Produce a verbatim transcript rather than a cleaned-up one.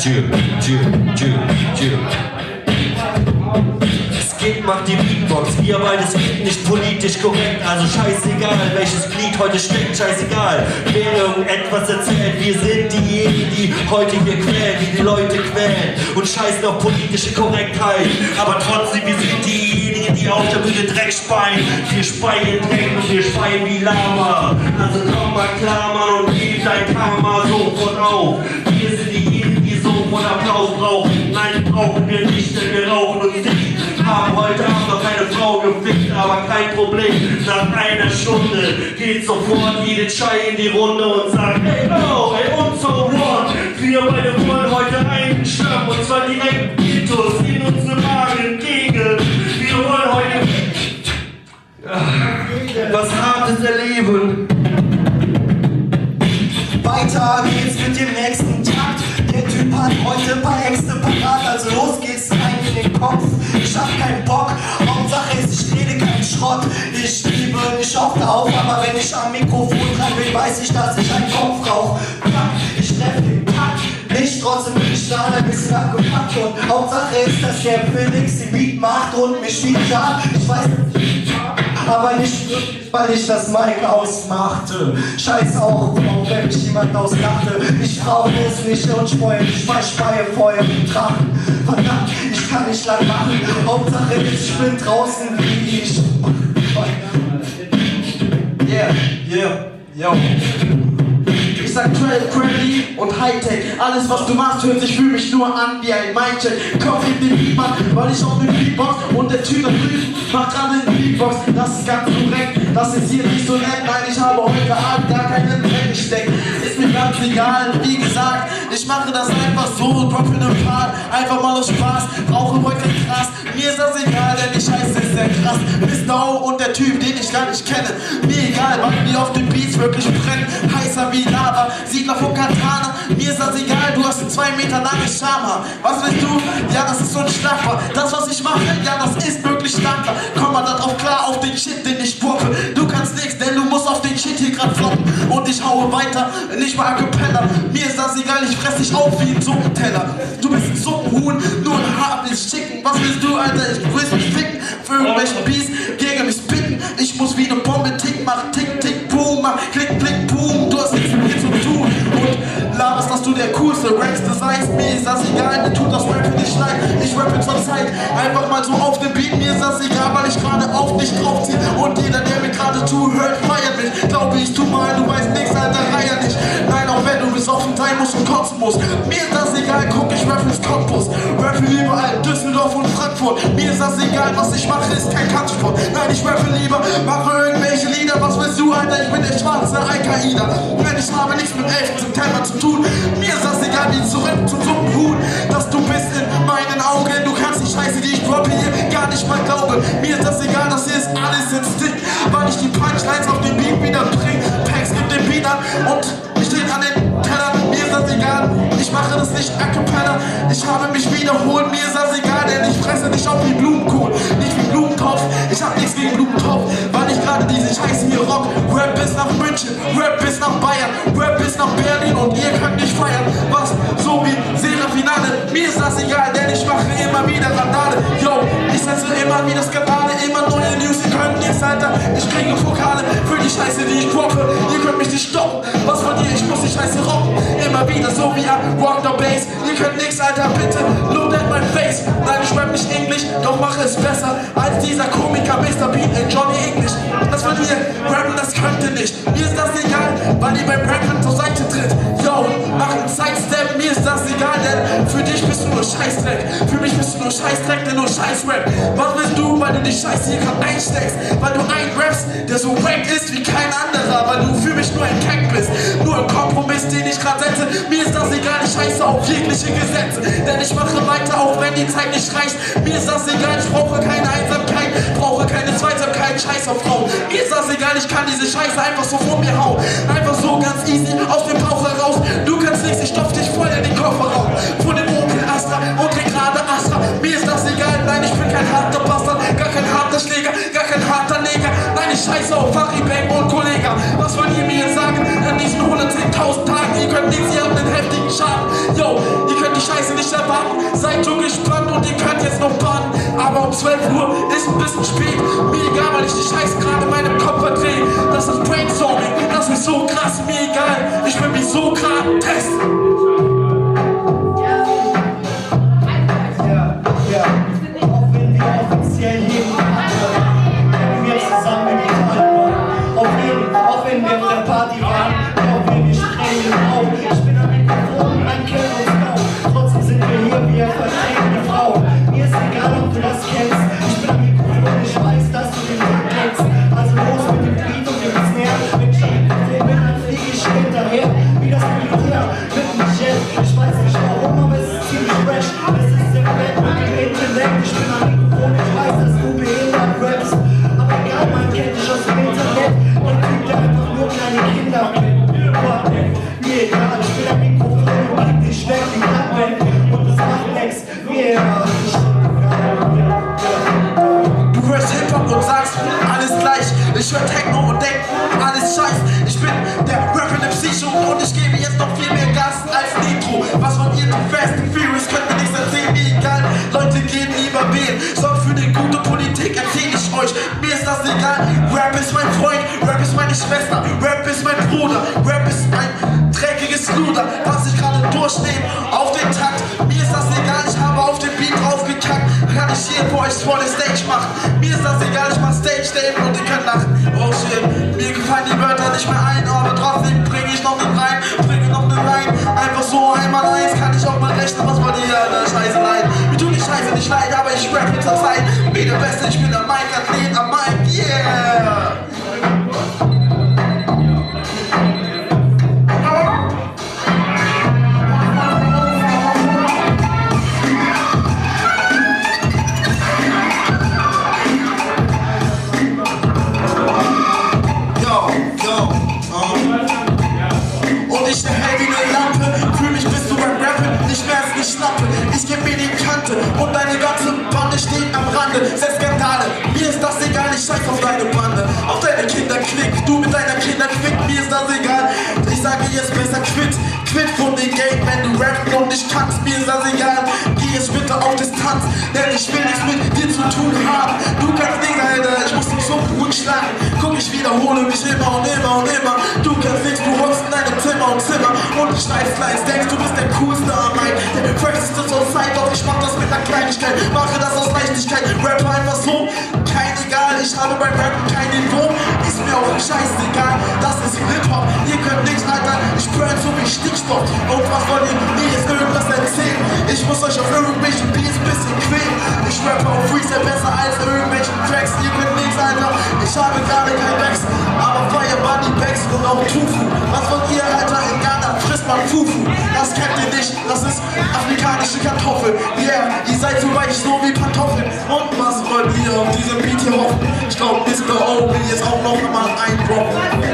Jill, Jill, Jill, Jill. Skip macht die Beatbox, wir beide skippen nicht politisch korrekt, also scheißegal, welches Glied heute steckt, scheißegal. Wer irgendetwas erzählt, wir sind diejenigen, die heute hier quälen, die die Leute quälen und scheißen auf politische Korrektheit. Aber trotzdem, wir sind diejenigen, die auf der Bühne Dreck speien. Wir speien Dreck und wir speien wie Lama. Also komm mal klar, Mann, und gib dein Karma sofort auf. Wir sind diejenigen, die sofort Applaus brauchen. Nein, brauchen wir nicht, denn wir rauchen uns nicht. Haben heute Abend noch keine Frau gefickt, aber kein Problem. Nach einer Stunde geht sofort jede Chai in die Runde und sagt: Hey, no, hey, und so what? Wir beide wollen heute einen Stamm, und zwar direkt Titus in unsere Magenkegel. Wir wollen heute was Hartes erleben. Weiter geht's mit dem nächsten Takt. Der Typ hat heute ein paar Ängste parat, also los geht's rein in den Kopf. Ich hab keinen Bock, Hauptsache ist, ich rede keinen Schrott. Ich liebe nicht oft auf, aber wenn ich am Mikrofon dran bin, weiß ich, dass ich einen Kopf rauch. Ich treffe den Takt nicht, trotzdem bin ich da ein bisschen abgepackt. Und Hauptsache ist, dass der Felix den Beat macht und mich wieder da. Ich weiß nicht, aber nicht wirklich, weil ich das Mic ausmachte. Scheiß auch, auch wenn mich jemand auslachte. Ich brauche es nicht und speue, ich verspeie Feuer im Drachen. Verdammt, ich kann nicht lang machen. Hauptsache ist, ich bin draußen wie ich. Yeah, yeah, yo. Ich sag Trendy und Hightech. Alles was du machst hört sich für mich nur an wie ein Mindcheck. Kopf in den Beat, Mann, weil ich auf den Beatbox und der Typ da drüben macht gerade den Beatbox. Das ist ganz korrekt, das ist hier nicht so nett. Nein, ich habe heute Abend gar keinen Dreck gesteckt. Ist mir ganz egal, wie gesagt, ich mache das einfach so, drop in den Part, einfach mal aus Spaß, brauche heute krass. Mir ist das egal, denn die Scheiße ist sehr krass. Miss Dow und der Typ, den ich gar nicht kenne. Mir egal, weil die auf den Beats wirklich brennen. Heißer wie Lava, Siedler von Katana. Mir ist das egal, du hast ein zwei Meter langes Schamhaar. Was willst du? Ja, das ist so ein Schlapper. Das, was ich mache, ja, das ist wirklich dankbar. Komm mal darauf klar, auf den Shit, den ich droppe. Du kannst nichts, denn du musst auf den Shit hier grad floppen. Und ich haue weiter, nicht mal a cappella. Mir ist das egal, ich fress dich auf wie ein Suppenteller. Du bist ein Suppenhuhn, nur ein Haar ist Chicken. Was willst du, Alter? Ich grüß mich ficken. Für irgendwelchen Beats gegen mich spitten. Ich muss wie eine Bombe tick, mach tick, tick, boom, mach klick, klick, boom. Du hast nichts mit mir zu tun. Und laberst, dass du der coolste Rankste seist. Mir ist das egal, mir tut das Rap für dich leid. Ich rappe zur Zeit, einfach mal so auf den Beat. Mir ist das egal, weil ich gerade auf dich draufziehe. Und jeder, der mir gerade zuhört, feiert mich. Glaube ich, tu mal, du weißt nix, Alter, reier nicht. Nein, auch wenn du besoffen sein musst und kotzen musst. Mir ist das egal, guck, ich rappe ins Campus. Rappe überall, Düsseldorf und Frankfurt. Mir ist das egal, was ich mache, ist kein Kampfsport. Nein, ich rappe lieber, mache irgendwelche Lieder. Was willst du, Alter, ich bin der schwarze Al-Qaida. Nein, ich habe nichts mit elften September zu tun. Mir ist das egal, wie zurück zum Suppenhuhn. Dass du bist in meinen Augen. Du kannst die Scheiße, die ich droppe hier, gar nicht mal glauben. Mir ist das egal, das hier ist alles Instinkt. Weil ich die Punchlines auf den Beat wieder bring. Packs gibt den Beat an und ich dreh an den Teller. Mir ist das egal, ich mache das nicht a cappella. Ich habe mich wiederholt, mir ist das egal, denn ich fresse dich auf wie Blumenkohl. Nicht wie Blumentopf, ich hab nichts gegen Blumentopf, weil ich gerade diese Scheiße hier rock. Rap bis nach München, Rap bis nach Bayern, Rap bis nach Berlin und ihr könnt nicht feiern. Was? So wie Serafinale, mir ist das egal, denn ich mache immer wieder Randale. Yo, ich setze immer wieder Skandale, immer neue News, ihr könnt nichts, Alter. Ich kriege Vokale für die Scheiße, die ich droppe. Ihr könnt mich nicht stoppen, was von dir, ich muss die Scheiße rocken. Immer wieder so wie ein Rock the Bass. Ihr könnt nix, Alter, bitte look at my face. Nein, ich rap nicht Englisch, doch mache es besser als dieser Komiker Mister Bean in Johnny English. Das wollt ihr rappen, das könnt ihr nicht. Mir ist das egal, weil ihr beim Rappen zur Seite tritt. Yo, mach einen Sidestep, mir ist das egal, denn für dich bist du nur Scheißdreck. Für mich bist du nur Scheißdreck, denn nur Scheißrap. Was willst du, weil du die Scheiße hier grad einsteckst? Weil du ein rappst, der so wack ist wie kein anderer. Weil du für mich nur ein Kack bist, nur ein Kompromiss, den ich grad setze. Mir ist das egal, ich scheiße auf jegliche Gesetze. Denn ich mache weiter, auch wenn die Zeit nicht reicht. Mir ist das egal, ich brauche keine Einsamkeit, brauche keine Zweisamkeit, scheiß auf Frauen. Mir ist das egal, ich kann diese Scheiße einfach so vor mir hauen. Einfach so ganz easy aus dem Bauch heraus. Du kannst nichts, ich stopf dich voll in den Kofferraum. Von dem Opel Astra und trink gerade Astra. Mir ist das egal, nein, ich bin kein harter Bastard, gar kein harter Schläger, gar kein harter Neger. Nein, ich scheiße auf Faribang und Kollega. Was wollt ihr mir jetzt sagen an diesen hundertzehntausend Tagen? Ihr könnt nichts, ihr habt einen heftigen Schaden. Yo, ihr könnt die Scheiße bisschen spät. Mir egal, weil ich die Scheiße gerade in meinem Kopf verdrehe. Das ist Brainstorming, das ist so krass, mir egal. Ich bin wie Sokrates. Ich hör Techno und denk, alles scheiß. Ich bin der rappende Psycho und ich gebe jetzt noch viel mehr Gas als Nitro. Was von ihr, die Fast and Furious, könnt mir nichts erzählen, mir egal. Leute gehen lieber wählen, sorgt für die gute Politik, erzähl ich euch. Mir ist das egal, Rap ist mein Freund, Rap ist meine Schwester, Rap ist mein Bruder, Rap ist mein dreckiges Luder, was ich gerade durchnehme auf den Takt. Mir ist das egal, ich habe auf den Beat draufgekackt. Kann ich hier für euch vor der Stage machen. Mir ist das egal, ich mach Stage Dave und ihr könnt lachen. Oh shit, mir gefallen die Wörter nicht mehr ein, aber trotzdem bring ich noch den Reim, bringe noch den Reim. Einfach so einmal eins, kann ich auch mal rechnen, was bei dir an der Scheiße leid. Mir tut die Scheiße nicht leid, aber ich rap zur Zeit. Wie der Beste, ich bin der Mike-Athlet am Mike, yeah! Ich geb mir die Kante und deine ganze Bande steht am Rande. Selbst Skandale, mir ist das egal, ich scheiß auf deine Bande. Auf deine Kinder klick, du mit deiner Kinder quick, mir ist das egal. Ich sage jetzt besser quitt, quitt von den Game, wenn du rappen und nicht kannst, mir ist das egal. Geh jetzt bitte auf Distanz, denn ich will nichts mit dir zu tun haben. Du kannst nichts, Alter, ich muss dich so gut schlagen. Guck, ich wiederhole mich immer und immer und immer. Du kannst nichts, du rockst in deinem Zimmer und Zimmer und du schneidest Lines, denkst du bist der coolste am Mic, der praxiste zur Zeit, doch ich mach das mit einer Kleinigkeit, mache das aus Leichtigkeit, rappe einfach so, kein egal, ich habe beim Rappen kein Niveau, ist mir auch scheißegal, das ist Hip-Hop, ihr könnt nichts, Alter, ich burn so wie Stickstoff, und was wollt ihr mir jetzt irgendwas erzählen, ich muss euch auf irgendwelchen Beats ein bisschen quälen, ich rappe auf Freestyle besser als irgendwelchen Tracks, ihr könnt nichts, Alter, ich habe gerade kein Backs, aber Fire Bunny Backs und auch Tufu, was wollt ihr, Alter, in Ghana frisst man Fufu, das kennt ihr nicht, das ist afrikanische Kartoffel, yeah, ihr seid so weich, so wie Pantoffeln. Und was wollt ihr auf diesem Beat hier hoffen? Ich glaub, Mister Obi ist auch noch mal ein Drop.